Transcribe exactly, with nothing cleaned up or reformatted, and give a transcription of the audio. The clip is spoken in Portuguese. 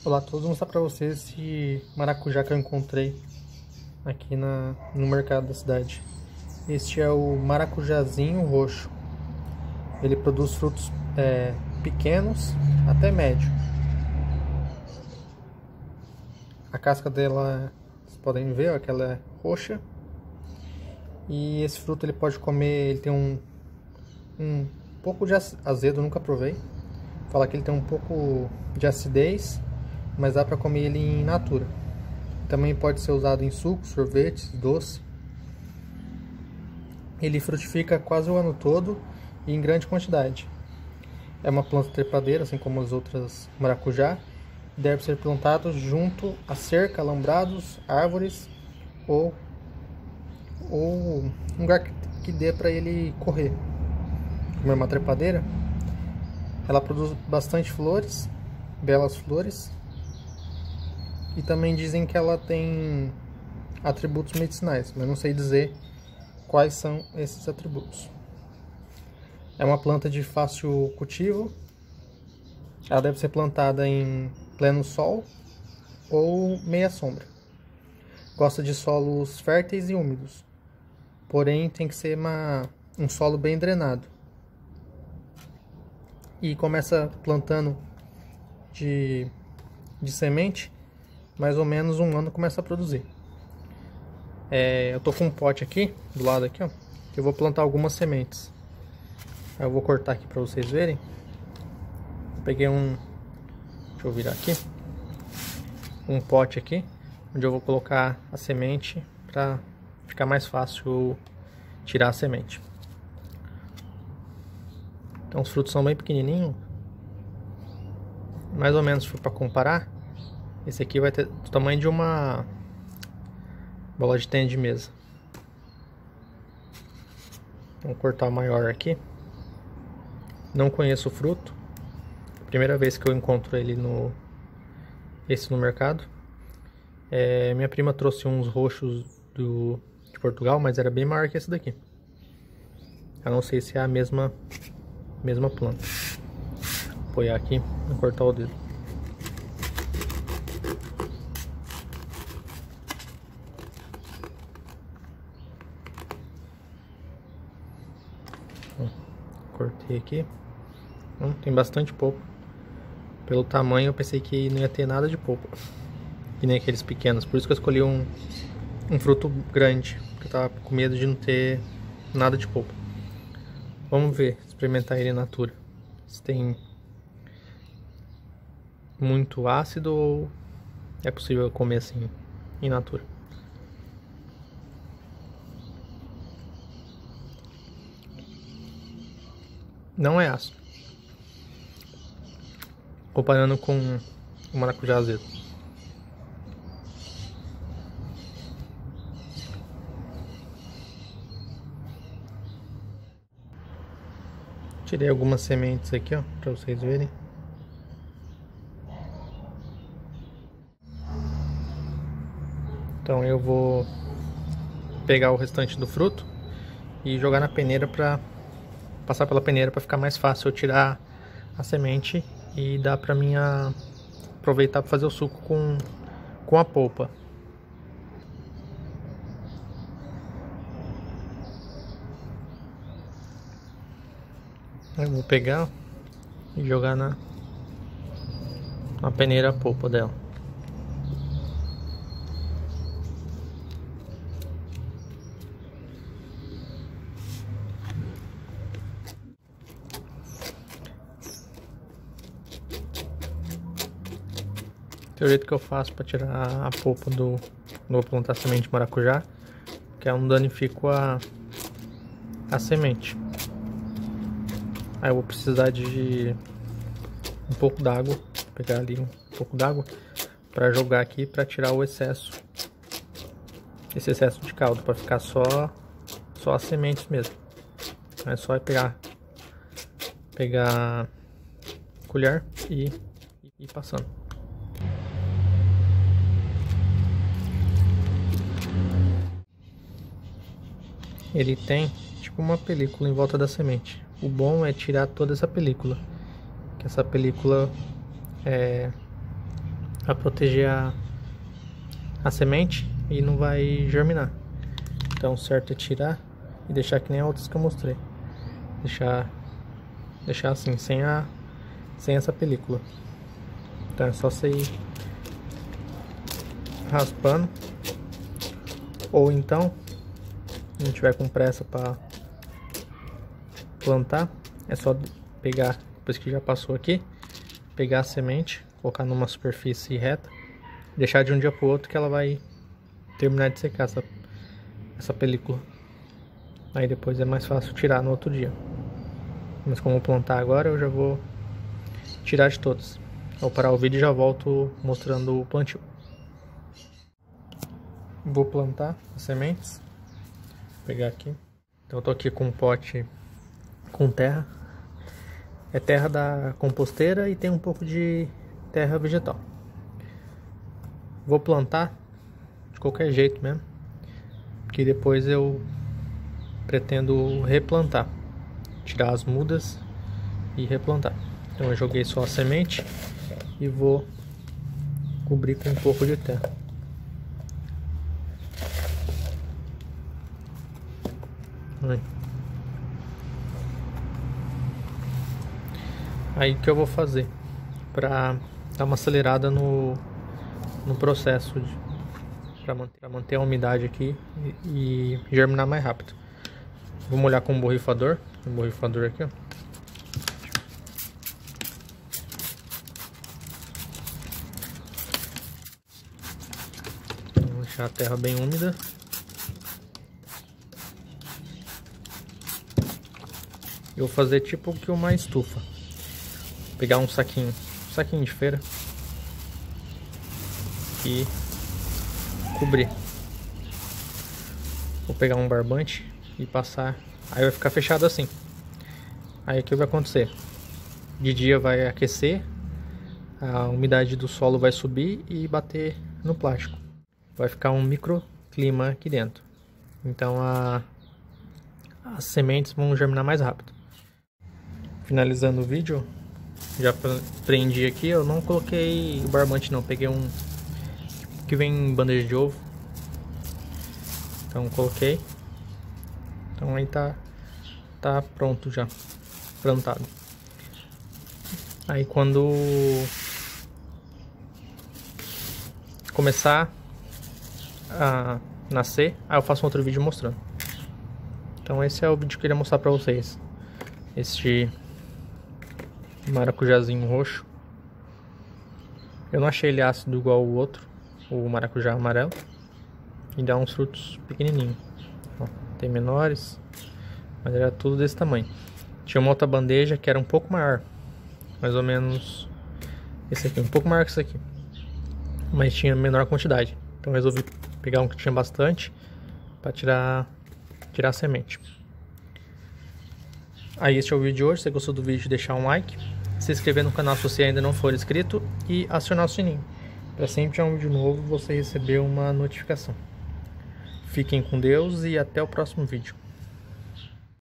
Olá a todos, vou mostrar para vocês esse maracujá que eu encontrei aqui na, no mercado da cidade. Este é o maracujazinho roxo. Ele produz frutos é, pequenos até médio. A casca dela, vocês podem ver, ó, que ela é roxa. E esse fruto ele pode comer, ele tem um, um pouco de azedo, nunca provei. Fala que ele tem um pouco de acidez, mas dá para comer ele in natura. Também pode ser usado em sucos, sorvetes, doce. Ele frutifica quase o ano todo e em grande quantidade. É uma planta trepadeira, assim como as outras maracujá. Deve ser plantado junto a cerca, alambrados, árvores ou, ou um lugar que dê para ele correr. Como é uma trepadeira, ela produz bastante flores, belas flores. E também dizem que ela tem atributos medicinais, mas não sei dizer quais são esses atributos. É uma planta de fácil cultivo. Ela deve ser plantada em pleno sol ou meia sombra. Gosta de solos férteis e úmidos, porém tem que ser uma, um solo bem drenado. E começa plantando de, de semente, mais ou menos um ano começa a produzir. É, eu tô com um pote aqui, do lado aqui, ó, que eu vou plantar algumas sementes. Aí eu vou cortar aqui para vocês verem. Peguei um, deixa eu virar aqui, um pote aqui, onde eu vou colocar a semente para ficar mais fácil tirar a semente. Então os frutos são bem pequenininhos, mais ou menos, se for para comparar, esse aqui vai ter o tamanho de uma bola de tênis de mesa. Vamos cortar o maior aqui. Não conheço o fruto, primeira vez que eu encontro ele no esse no mercado. É, minha prima trouxe uns roxos do, de Portugal, mas era bem maior que esse daqui. Eu não sei se é a mesma mesma planta. Vou apoiar aqui e cortar o dedo. Cortei aqui. Hum, tem bastante polpa. Pelo tamanho eu pensei que não ia ter nada de polpa, que nem aqueles pequenos. Por isso que eu escolhi um, um fruto grande, porque eu tava com medo de não ter nada de polpa. Vamos ver, experimentar ele in natura. Se tem muito ácido ou é possível comer assim in natura. Não é ácido, comparando com o maracujá azedo. Tirei algumas sementes aqui, ó, para vocês verem. Então eu vou pegar o restante do fruto e jogar na peneira para passar pela peneira para ficar mais fácil eu tirar a semente e dar para mim a, aproveitar para fazer o suco com, com a polpa. Eu vou pegar e jogar na, na peneira a polpa dela. Esse é o jeito que eu faço para tirar a polpa do, do plantar semente de maracujá, que eu não danifico a, a semente. Aí eu vou precisar de um pouco d'água, pegar ali um pouco d'água para jogar aqui para tirar o excesso, esse excesso de caldo, para ficar só só as sementes mesmo. É só pegar pegar colher e ir passando. Ele tem tipo uma película em volta da semente. O bom é tirar toda essa película, que essa película é, para proteger a, a semente e não vai germinar. Então o certo é tirar e deixar que nem a outras que eu mostrei. Deixar, deixar assim, sem, a, sem essa película. Então é só você ir raspando. Ou então, se não tiver com pressa para plantar, é só pegar, depois que já passou aqui, pegar a semente, colocar numa superfície reta, deixar de um dia para o outro que ela vai terminar de secar essa, essa película. Aí depois é mais fácil tirar no outro dia. Mas como eu plantar agora, eu já vou tirar de todos. Vou parar o vídeo e já volto mostrando o plantio. Vou plantar as sementes. Vou pegar aqui. Então eu tô aqui com um pote com terra. É terra da composteira e tem um pouco de terra vegetal. Vou plantar de qualquer jeito mesmo, que depois eu pretendo replantar, tirar as mudas e replantar. Então eu joguei só a semente e vou cobrir com um pouco de terra. Aí. Aí que eu vou fazer para dar uma acelerada no, no processo para manter, manter a umidade aqui e, e germinar mais rápido. Vou molhar com um borrifador, um borrifador aqui, ó. Vou deixar a terra bem úmida. Eu vou fazer tipo que uma estufa. Vou pegar um saquinho, um saquinho de feira e cobrir. Vou pegar um barbante e passar, aí vai ficar fechado assim. Aí o que vai acontecer? De dia vai aquecer, a umidade do solo vai subir e bater no plástico. Vai ficar um microclima aqui dentro. Então a, as sementes vão germinar mais rápido. Finalizando o vídeo, já prendi aqui. Eu não coloquei o barbante não, peguei um que vem em bandeja de ovo. Então coloquei. Então aí tá, tá pronto já, plantado. Aí quando começar a nascer, aí eu faço um outro vídeo mostrando. Então esse é o vídeo que eu queria mostrar pra vocês. Este maracujazinho roxo. Eu não achei ele ácido igual o outro, o maracujá amarelo. E dá uns frutos pequenininhos. Ó, tem menores, mas era tudo desse tamanho. Tinha uma outra bandeja que era um pouco maior, mais ou menos esse aqui, um pouco maior que esse aqui, mas tinha menor quantidade. Então resolvi pegar um que tinha bastante para tirar, tirar a semente. Aí este é o vídeo de hoje. Se você gostou do vídeo, deixar um like, se inscrever no canal se você ainda não for inscrito e acionar o sininho para sempre que tiver um vídeo novo você receber uma notificação. Fiquem com Deus e até o próximo vídeo.